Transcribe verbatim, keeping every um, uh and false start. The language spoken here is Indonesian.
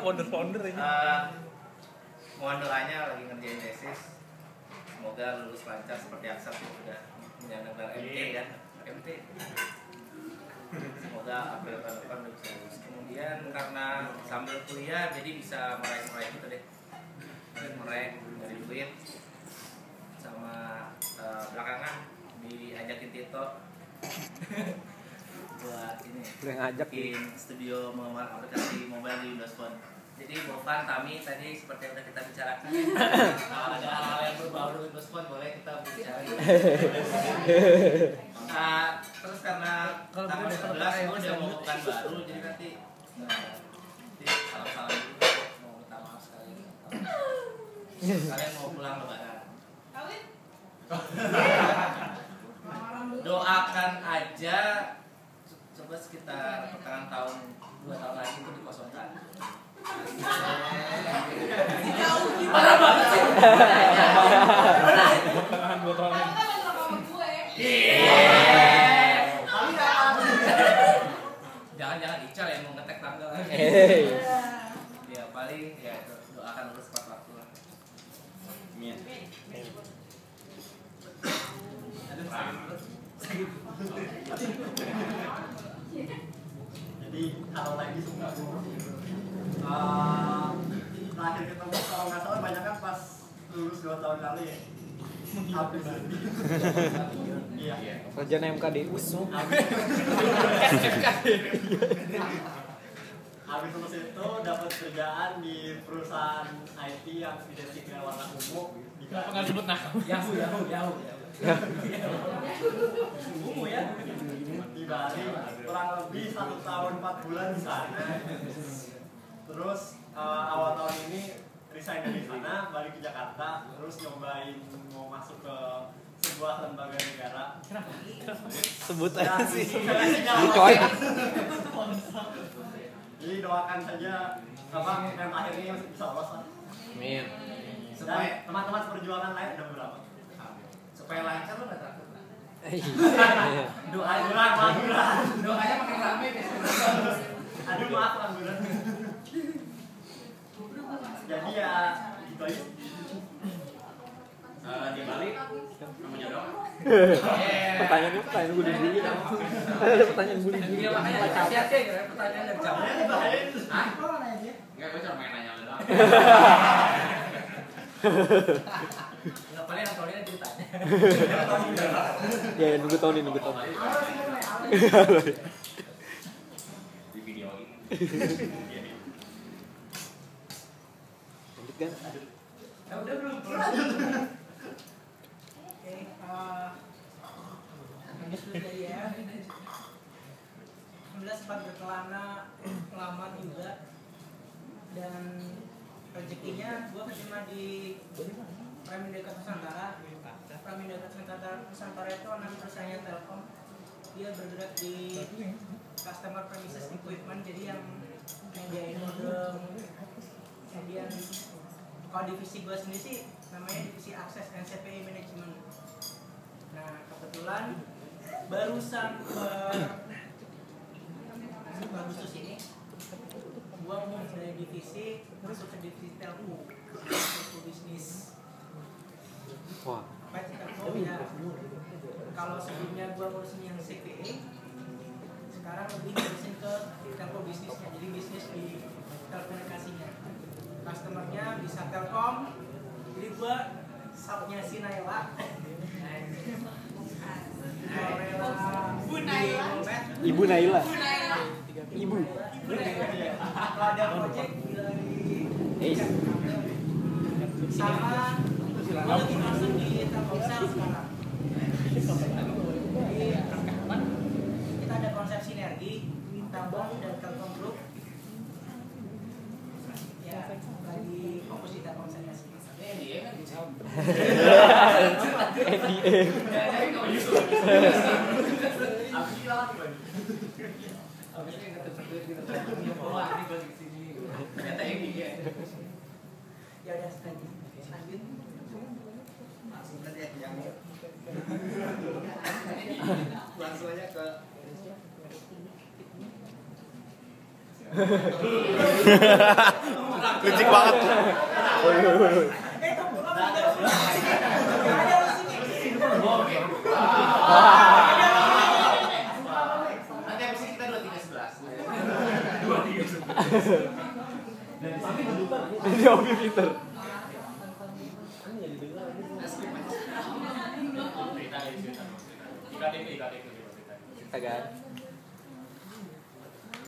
founder-founder ini. Uh, mohon doanya lagi ngerjain tesis. Semoga lulus lancar seperti Aksat yang sudah menyandang M T kan. M T. Semoga April tahun depan bisa lulus. Kemudian karena sambil kuliah jadi bisa meraih-meraih gitu deh. Meraih dari duit sama uh, belakangan diajakin Tito buat ini udah ngajak bikin studio mengemban aplikasi mobile di Windows Phone. Jadi Bovan, Tami tadi seperti yang sudah kita bicarakan kalau ada hal-hal yang berbau dengan Windows Phone boleh kita bicara. Nah, terus karena tanggal sebelas gue udah mau bukan baru jadi nanti salah-salah dulu mau minta maaf sekali. Kalian mau pulang lebaran. Doakan aja coba sekitar pertengahan tahun dua tahun lagi itu dikosongkan. Jauh gimana banget sih? Pertengahan dua tahun lagi. Jangan-jangan Ical yang mau ngetek tanggal. Ya paling ya itu doakan terus tepat waktu lah. Amin. Jadi kalau lagi suka uh, terakhir ketemu kalau nggak salah banyak kan pas lulus dua tahun lalu ya. Habis iya. Kerjaan M K D U S. Habis lulus itu dapat kerjaan di perusahaan I T yang identik dengan warna ungu. Kenapa nggak sebut nah? Yahoo, Yahoo, Yahoo. Ungu ya. Di Bali kurang lebih satu tahun empat bulan di sana. Terus uh, awal tahun ini resign dari sana, balik ke Jakarta, terus nyobain mau masuk ke sebuah lembaga negara. Sebut aja sih. Coy. Jadi doakan saja apa yang akhir ini bisa lolos lah. Amin. Dan teman-teman perjuangan lain ada berapa? Supaya lancar lo nggak takut. Doa kurang, kurang. Doanya makin rame biasanya. Aduh maaf kurang. Jadi ya gitu aja. Uh, di Bali kamu jodoh. Pertanyaan itu pertanyaan gue dulu. Ada pertanyaan gue dulu. Iya makanya hati-hati ya pertanyaan dari jam. Hah? Enggak, gue cuma pengen nanya lo doang. Enggak paling Antonia ceritanya. Ya, nunggu tahun ini, nunggu tahun ini. Di video ini. Lanjut kan? Ya udah belum. Oke, lanjut dulu dari ya. Alhamdulillah sempat berkelana lama juga dan rezekinya gue keterima di Praminda Nusantara. Praminda Nusantara itu anak perusahaannya Telkom. Dia bergerak di customer premises equipment, jadi yang nyediain modem. Kemudian kalau divisi gue sendiri sih namanya divisi akses dan C P I management. Nah kebetulan barusan ber Agustus ini gua mau dari divisi masuk ke divisi telco, telco bisnis. Wah. Baik telco ya. Kalau sebelumnya gua ngurusin yang C P A, sekarang lebih ngurusin ke telco bisnisnya. Jadi bisnis di telekomunikasinya. Customernya bisa Telkom. Jadi gua subnya si Naila. Bu Naila. Ibu Naila. Ibu. Kalau ada project di sama gue lagi masuk di Telkomsel sekarang. Jadi kita ada konsep sinergi Telkom dan Telkom Group. Ya lagi fokus di Telkomselnya sih. N D A kan gitu. N D A. Aku kira lagi bang. Abis ini nggak terus gitu. Wah ini gue di sini. Ternyata ini ya. Ya udah lanjut. Lanjut. Langsung aja yang langsung aja ke Licik banget. Woi woi woi woi. Eh, tuh, pulang ada di sini. Ada di sini. Nanti habis ini kita dua tiga sebelas. Ini Obi Peter. I K T P, I K T P. Kita kan.